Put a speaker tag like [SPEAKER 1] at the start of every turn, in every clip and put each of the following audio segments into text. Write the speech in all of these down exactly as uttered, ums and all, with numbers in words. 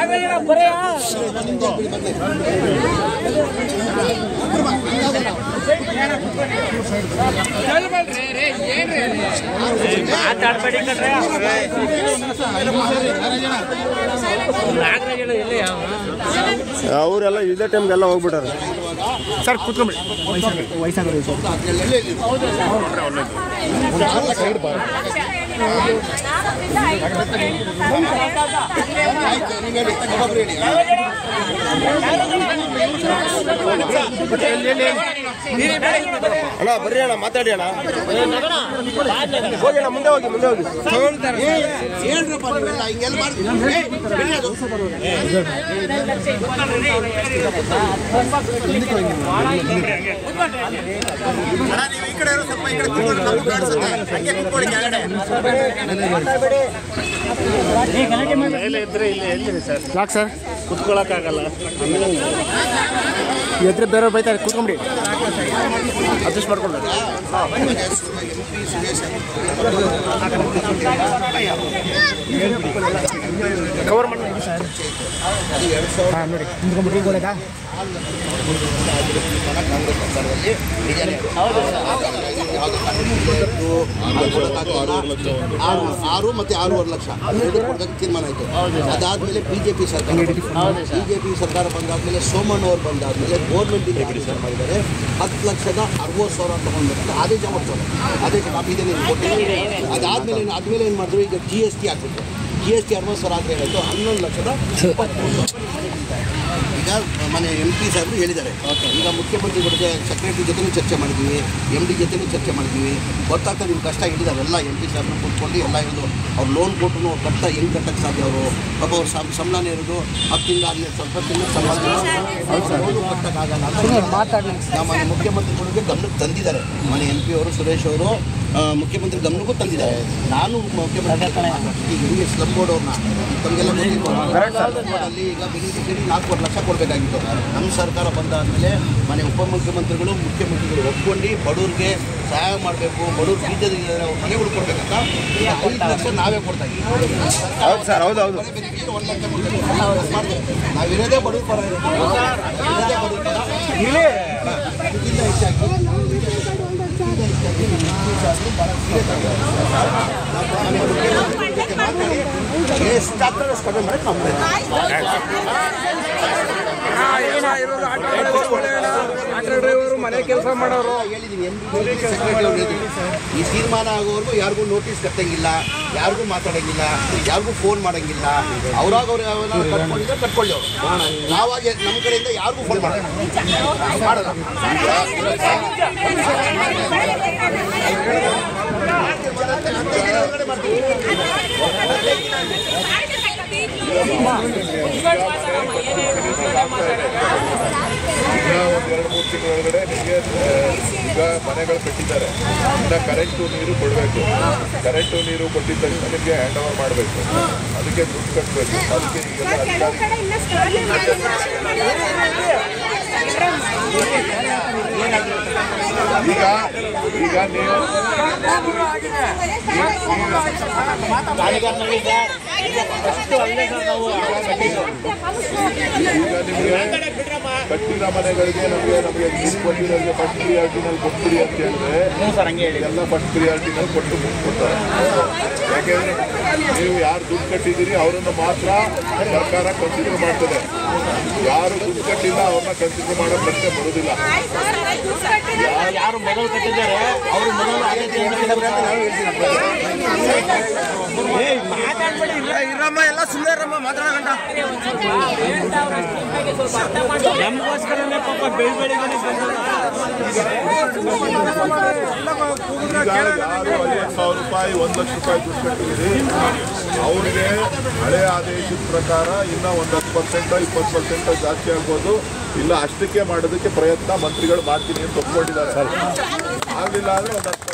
[SPEAKER 1] ಮಾತಾಡ್ಬೇಡಿ ಕಣ್ರೆ
[SPEAKER 2] ಅವರೆಲ್ಲ ಇದೇ ಟೈಮ್ಗೆಲ್ಲ ಹೋಗ್ಬಿಟ್ಟಾರೆ
[SPEAKER 3] sir ಕೂತ್ಕೊಂಡ್ಬಿಡಿ ವಯಸ್ಸಾಗೋದು side ಬಾ
[SPEAKER 2] ಅಣ್ಣ ಬರ್ರಿ ಅಣ್ಣ ಮಾತಾಡಿ ಅಣ್ಣ ಹೋಗಿ ಅಣ್ಣ ಮುಂದೆ ಹೋಗಿ ಮುಂದೆ ಹೋಗಿ
[SPEAKER 4] ಈ ಕಡೆ ಸ್ವಲ್ಪ ಈ ಕಡೆ ಹಂಗೆ ಕೂತ್ಕೊಳ್ಳಿ ಕೆಳಗಡೆ
[SPEAKER 3] ಮೇಲೆ ಇದ್ರೆ ಇಲ್ಲಿ ಎಲ್ಲಿದೆ ಸರ್ ಯಾಕೆ ಸರ್ ಕುತ್ಕೊಳ್ಳೋಕ್ಕಾಗಲ್ಲ ಎದ್ರೆ ಬೇರೆಯವ್ರು ಬೈತಾರೆ ಕೂತ್ಕೊಂಬಿಡಿ ಅಡ್ಜಸ್ಟ್ ಮಾಡ್ಕೊಂಡು ಕವರ್ ಮಾಡಿ ಹಾಂ ನೋಡಿ ನಿಂತ್ಕೊಂಡ್ಬಿಟ್ಟು ಗೋಡೆಗಾ
[SPEAKER 4] ಆರು ಮತ್ತೆ ಆರೂವರೆ ಲಕ್ಷ ಎರಡು ಕೊಡೋದಕ್ಕೆ ತೀರ್ಮಾನ ಆಯಿತು. ಅದಾದಮೇಲೆ ಬಿಜೆಪಿ ಸರ್ಕಾರ ಬಿಜೆಪಿ ಸರ್ಕಾರ ಬಂದಾದ್ಮೇಲೆ ಸೋಮಣ್ಣ ಅವರು ಬಂದಾದ್ಮೇಲೆ ಗೌರ್ಮೆಂಟಿಂದ ಡಿಸೈಡ್ ಮಾಡಿದ್ದಾರೆ ಹತ್ತು ಲಕ್ಷದ ಅರವತ್ತು ಸಾವಿರ ತಗೊಂಡ್ಬೇಕು ಆದೇಶ ಮಾಡ್ತಾರೆ. ಆದೇಶ ಕಾಪಿ ಇದೆ ಕೊಟ್ಟಿದ್ದಾರೆ. ಅದಾದಮೇಲೆ ಆದಮೇಲೆ ಏನು ಮಾಡಿದ್ರು, ಈಗ ಜಿ ಎಸ್ ಟಿ ಹಾಕ್ಬಿಟ್ಟು ಜಿ ಎಸ್ ಟಿ ಅರವತ್ತು ಸಾವಿರ ಆದರೆ ಏನಾಯಿತು ಹನ್ನೊಂದು ಲಕ್ಷದ ಈಗ ಮನೆ ಎಂ ಪಿ ಸಾಹೇಬರು ಹೇಳಿದ್ದಾರೆ. ಈಗ ಮುಖ್ಯಮಂತ್ರಿಗಳ ಜೊತೆ ಸೆಕ್ರೆಟರಿ ಜೊತೆನೂ ಚರ್ಚೆ ಮಾಡಿದ್ದೀವಿ, ಎಮ್ ಡಿ ಜೊತೆನೂ ಚರ್ಚೆ ಮಾಡಿದ್ದೀವಿ. ಗೊತ್ತಾಗ್ತದೆ ನಿಮ್ಮ ಕಷ್ಟ ಹಿಡಿದಾವೆಲ್ಲ ಎಂ ಪಿ ಸಾಹೇಬ್ರನ್ನ ಕೂತ್ಕೊಂಡು ಎಲ್ಲ ಇರೋದು ಅವ್ರು ಲೋನ್ ಕೊಟ್ಟರು ಅವ್ರು ಕಟ್ಟ ಹೆಂಗೆ ಕಟ್ಟಕ್ಕೆ ಸಾಧ್ಯ ಅವರು ಪಾಪ ಅವ್ರು ಸಂ ಸಂಬಳನೇ ಇರೋದು ಹತ್ತಿಂದ ಆಗಲಿ ಸ್ವಲ್ಪ ತಿಂಗಳು ಸಂಬಳ ಲೋನು ಕಟ್ಟಕ್ಕಾಗಲ್ಲ ಅಂತ ನಮ್ಮ ಮುಖ್ಯಮಂತ್ರಿಗಳಿಗೆ ಗಮನಕ್ಕೆ ತಂದಿದ್ದಾರೆ. ಮನೆ ಎಂ ಪಿ ಅವರು ಸುರೇಶ್ ಅವರು ಮುಖ್ಯಮಂತ್ರಿ ಗಮನಕ್ಕೂ ತಂದಿದ್ದಾರೆ. ನಾನು ಮುಖ್ಯಮಂತ್ರಿ ಈಗ ಹಿಂಗೆ ಸ್ಲಮ್ ಬೋರ್ಡ್ ಅವ್ರನ್ನ ತಮಗೆಲ್ಲ ಅಲ್ಲಿ ಈಗ ಬೆನಿಫಿಷರಿ ನಾಲ್ಕೂವರೆ ಲಕ್ಷ ಕೊಡಬೇಕಾಗಿತ್ತು. ನಮ್ಮ ಸರ್ಕಾರ ಬಂದಾದಮೇಲೆ ಮನೆ ಉಪಮುಖ್ಯಮಂತ್ರಿಗಳು ಮುಖ್ಯಮಂತ್ರಿಗಳು ಒಪ್ಕೊಂಡು ಬಡವ್ರಿಗೆ ಸಹಾಯ ಮಾಡಬೇಕು, ಬಡವ್ರು ಬೀಜದ ಮನೆಗಳು ಕೊಡಬೇಕಂತ ಐದು ಲಕ್ಷ ನಾವೇ ಕೊಡ್ತಾ ಇದ್ದೀವಿ.
[SPEAKER 2] ಸರ್ ಹೌದು ಹೌದು
[SPEAKER 4] ಒಂದು ಲಕ್ಷ ಕೊಡ್ತೀವಿ. ನಾವಿರೋದೇ ಬಡವ್ರ ಪರ ಇರೋದು, ಇರೋದೇ ಬಡವ್ರ ಪರ ಇದಕ್ಕಿಂತ ಹೆಚ್ಚಾಗಿ
[SPEAKER 2] ಆಟೋ ಡ್ರೈವರು ಮನೆ ಕೆಲಸ ಮಾಡೋರು
[SPEAKER 4] ಹೇಳಿದ್ದೀನಿ. ಎಂ ಡಿ ಸೆಕ್ರೆಟರಿ ಅವರು ಈ ತೀರ್ಮಾನ ಆಗೋವರೆಗೂ ಯಾರಿಗೂ ನೋಟಿಸ್ ಕಟ್ಟಂಗಿಲ್ಲ, ಯಾರಿಗೂ ಮಾತಾಡೋಂಗಿಲ್ಲ, ಯಾರಿಗೂ ಫೋನ್ ಮಾಡೋಂಗಿಲ್ಲ. ಅವ್ರಾಗ ಅವ್ರು ಯಾವಾಗ ಕಟ್ಕೊಂಡಿದ್ರೆ ಕಟ್ಕೊಳ್ಳಿ. ಅವರು ನಾವಾಗಿ ನಮ್ಮ ಕಡೆಯಿಂದ ಯಾರಿಗೂ ಫೋನ್ ಮಾಡೋಣ ಮಾಡಲ್ಲ.
[SPEAKER 5] ಈಗ ಒಂದು ಎರಡು ಮೂರು ತಿಂಗಳೊಳಗಡೆ ನಿಮಗೆ ಈಗ ಮನೆಗಳು ಕಟ್ಟಿದ್ದಾರೆ. ಇನ್ನು ಕರೆಂಟು ನೀರು ಕೊಡಬೇಕು. ಕರೆಂಟು ನೀರು ಕೊಟ್ಟಿದ್ದ ತಕ್ಷಣ ನಿಮಗೆ ಹ್ಯಾಂಡ್ ಓವರ್ ಮಾಡಬೇಕು. ಅದಕ್ಕೆ ದುಡ್ಡು ಕಟ್ಟಬೇಕು. ಅದಕ್ಕೆ ಈಗೆಲ್ಲ ಈಗ ಈಗ ನೀವು ಕಟ್ಟಿರೋ ಮನೆಗಳಿಗೆ ನಮಗೆ ನಮಗೆ ನೀರು ಕೊಟ್ಟಿರೋರಿಗೆ ಫಸ್ಟ್ ಪ್ರಿಯಾರಿಟಿನಲ್ಲಿ ಕೊಡ್ತೀರಿ ಅಂತ ಹೇಳಿದ್ರೆ ಎಲ್ಲ ಫಸ್ಟ್ ಪ್ರಿಯಾರಿಟಿನಲ್ಲಿ ಕೊಟ್ಟು ಮುಗಿಸ್ಕೊಡ್ತಾರೆ. ಯಾಕೆಂದರೆ ನೀವು ಯಾರು ದುಡ್ಡು ಕಟ್ಟಿದ್ದೀರಿ ಅವರನ್ನು ಮಾತ್ರ ಸರ್ಕಾರ ಕನ್ಸಿಡರ್ ಮಾಡ್ತದೆ. ಯಾರು ದುಡ್ಡು ಕಟ್ಟಿಲ್ಲ ಅವ್ರನ್ನ ಕನ್ಸಿಡರ್ ಮಾಡೋ ಪ್ರಶ್ನೆ ಬರೋದಿಲ್ಲ.
[SPEAKER 1] ಯಾರು ಮೊದಲು ಕಟ್ಟಿದ್ದಾರೆ ಅವರು ಮೊದಲು
[SPEAKER 2] ಇರಮ್ಮ ಎಲ್ಲ ಸುಮ್ಮನೆ ಇರಮ್ಮ ಮಾತಾಡೋಣ.
[SPEAKER 1] ನಮಗೋಸ್ಕರನೇ ಪಾಪ ಬೆಳಿ ಬೆಳಿಗ್ಗೆ
[SPEAKER 5] ಯಾರು ಐವತ್ತು ಸಾವಿರ ರೂಪಾಯಿ ಒಂದು ಲಕ್ಷ ರೂಪಾಯಿ ದುಡ್ಡು ಕಟ್ಟಿದ್ದೀರಿ ಅವರಿಗೆ ಹಳೆ ಆದೇಶದ ಪ್ರಕಾರ ಇನ್ನೂ ಒಂದು ಹತ್ತು ಪರ್ಸೆಂಟ್ ಇಪ್ಪತ್ತು ಪರ್ಸೆಂಟ್ ಜಾಸ್ತಿ ಆಗ್ಬೋದು. ಇಲ್ಲ ಅಷ್ಟಕ್ಕೆ ಮಾಡೋದಕ್ಕೆ ಪ್ರಯತ್ನ ಮಂತ್ರಿಗಳು ಮಾಡ್ತೀನಿ ಅಂತ ಒಪ್ಕೊಂಡಿದ್ದಾರೆ. ಆಗಲಿಲ್ಲ ಅಂದರೆ ಒಂದು ಹತ್ತು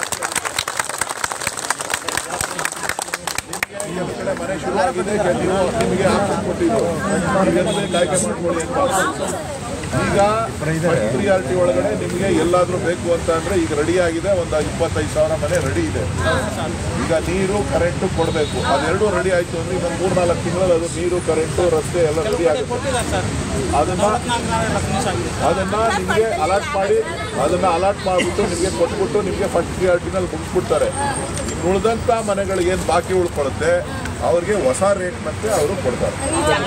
[SPEAKER 5] ಪರ್ಸೆಂಟ್ ಕಡೆ ಮನೆ ಶುರು ಆಗಿದೆ. ನೀವು ನಿಮಗೆ ಹಾಕಿ ಕೊಟ್ಟಿದ್ದು ಆಯ್ಕೆ ಮಾಡ್ಕೊಳ್ಳಿ ಅಂತ ಈಗ ಫಸ್ಟ್ ಪ್ರಿಯಾರಿಟಿ ಒಳಗಡೆ ನಿಮಗೆ ಎಲ್ಲಾದರೂ ಬೇಕು ಅಂತ ಅಂದರೆ ಈಗ ರೆಡಿ ಆಗಿದೆ, ಒಂದು ಇಪ್ಪತ್ತೈದು ಸಾವಿರ ಮನೆ ರೆಡಿ ಇದೆ. ಈಗ ನೀರು ಕರೆಂಟು ಕೊಡಬೇಕು, ಅದೆರಡು ರೆಡಿ ಆಯಿತು ಅಂದರೆ ಇನ್ನೊಂದು ಮೂರು ನಾಲ್ಕು ತಿಂಗಳಲ್ಲಿ ಅದು ನೀರು ಕರೆಂಟು ರಸ್ತೆ ಎಲ್ಲ ರೆಡಿ ಆಗುತ್ತೆ. ಅದನ್ನು ಅದನ್ನು ನಿಮಗೆ ಅಲಾಟ್ ಮಾಡಿ ಅದನ್ನು ಅಲಾಟ್ ಮಾಡಿಬಿಟ್ಟು ನಿಮಗೆ ಕೊಟ್ಬಿಟ್ಟು ನಿಮಗೆ ಫಸ್ಟ್ ಪ್ರಿಯಾರಿಟಿನಲ್ಲಿ ಮುಗಿಸ್ಬಿಡ್ತಾರೆ. ಇನ್ನು ಉಳಿದಂಥ ಮನೆಗಳಿಗೆ ಏನು ಬಾಕಿ ಉಳ್ಕೊಳ್ಳುತ್ತೆ ಅವ್ರಿಗೆ ಹೊಸ ರೇಟ್ನಂತೆ ಅವರು ಕೊಡ್ತಾರೆ.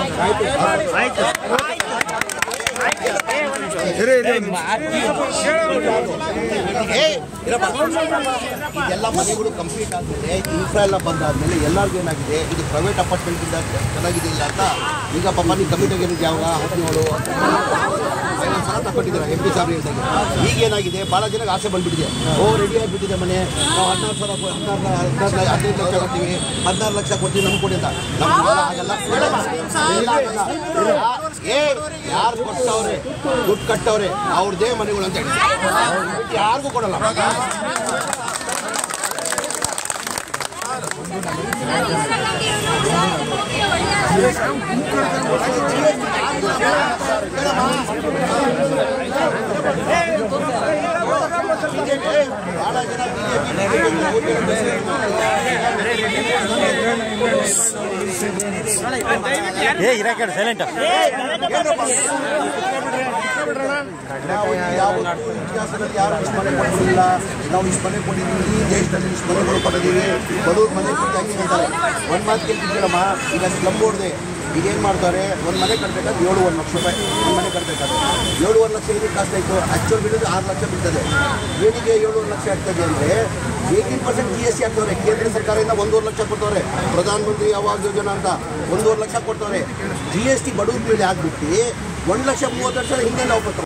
[SPEAKER 4] ಇದೆಲ್ಲ ಮನೆಗಳು ಕಂಪ್ಲೀಟ್ ಆದಮೇಲೆ ಇನ್ಫ್ರಾ ಎಲ್ಲ ಬಂದಾದ್ಮೇಲೆ ಎಲ್ಲರಿಗೂ ಏನಾಗಿದೆ, ಇದು ಪ್ರೈವೇಟ್ ಅಪಾರ್ಟ್ಮೆಂಟ್ ಇಂದ ಚೆನ್ನಾಗಿದೆ ಇಲ್ಲ ಅಂತ ಈಗ ಪಾಪ ನೀವು ಕಮಿಟಿ ಆಗಿರೋದು ಯಾವಾಗ ಹದಿನೇಳು ಐವತ್ತು ಸಾವಿರ ತಗೊಂಡಿದ್ದೀರ ಎಂ ಪಿ ಸಾಹೇಬ್ ಹೇಳಿದಾಗ. ಈಗ ಏನಾಗಿದೆ, ಭಾಳ ಜನಕ್ಕೆ ಆಸೆ ಬಂದ್ಬಿಟ್ಟಿದೆ. ಓ ರೆಡಿ ಆಗಿಬಿಟ್ಟಿದೆ ಮನೆ, ನಾವು ಹದಿನಾರು ಸಾವಿರ ಹದಿನಾರು ಹದಿನಾರು ಹದಿನೈದು ಲಕ್ಷ ಕೊಡ್ತೀವಿ, ಹದಿನಾರು ಲಕ್ಷ ಕೊಡ್ತೀವಿ ನಮ್ಗೆ ಕೊಡಿ ಅಂತ. ನಮ್ಗೆ ಆಗಲ್ಲ, ಏ ಯಾರು ಕೊಟ್ಟವ್ರೆ ದುಡ್ಡು ಕಟ್ಟವ್ರೆ ಅವ್ರದ್ದೇ ಮನೆಗಳು ಅಂತ ಹೇಳಿ ಯಾರಿಗೂ ಕೊಡಲ್ಲ. ಬಹಳ ಜನ
[SPEAKER 1] ಏ ಇರಾಕ ಸೈಲೆಂಟ್
[SPEAKER 4] ನಾವು ಯಾವ ಇತಿಹಾಸದಲ್ಲಿ ಯಾರು ಇಷ್ಟು ಮನೆ ಕೊಟ್ಟಿಲ್ಲ, ನಾವು ಇಷ್ಟು ಮನೆ ಕೊಟ್ಟಿದ್ದೀವಿ, ಈ ದೇಶದಲ್ಲಿ ಇಷ್ಟು ಮನೆಗಳು ಕೊಟ್ಟಿದ್ದೀವಿ, ಬಡವ್ರ ಮನೆ ಕೊಟ್ಟು ಹಂಗೆ ಅಂತಾರೆ. ಒಂದು ಮಾತು ಕೇಳ್ತಿದ್ದೀರಮ್ಮ, ಈಗ ಸ್ಲಮ್ ಬೋರ್ಡ್ದೆ ಈಗ ಏನು ಮಾಡ್ತಾರೆ, ಒಂದು ಮನೆ ಕಟ್ಟಬೇಕಾದ್ರೆ ಏಳುವರೆ ಲಕ್ಷ ರೂಪಾಯಿ ಒಂದು ಮನೆ ಕಟ್ಟಬೇಕಾದ್ರೆ ಏಳುವರೆ ಲಕ್ಷ ಏನಕ್ಕೆ ಕಾಸ್ಟ್ ಆಯಿತು, ಆ್ಯಕ್ಚುಲ್ ಬಿಡೋದು ಆರು ಲಕ್ಷ ಬೀಳ್ತದೆ. ಏನಿಗೆ ಏಳುವರೆ ಲಕ್ಷ ಆಗ್ತದೆ ಅಂದರೆ eighteen percent G S T ಹಾಕ್ತವ್ರೆ. ಕೇಂದ್ರ ಸರ್ಕಾರದಿಂದ ಒಂದೂವರೆ ಲಕ್ಷ ಕೊಡ್ತವ್ರೆ, ಪ್ರಧಾನಮಂತ್ರಿ ಆವಾಸ್ ಯೋಜನಾ ಅಂತ ಒಂದೂವರೆ ಲಕ್ಷ ಕೊಡ್ತವ್ರೆ. ಜಿ ಎಸ್ ಟಿ ಬಡವ್ರ ಮೇಲೆ ಹಾಕ್ಬಿಟ್ಟು ಒಂದು ಲಕ್ಷ ಮೂವತ್ತು ಲಕ್ಷ ಹಿಂದೆ ನಾವು ಕೊಡ್ತಾರೆ.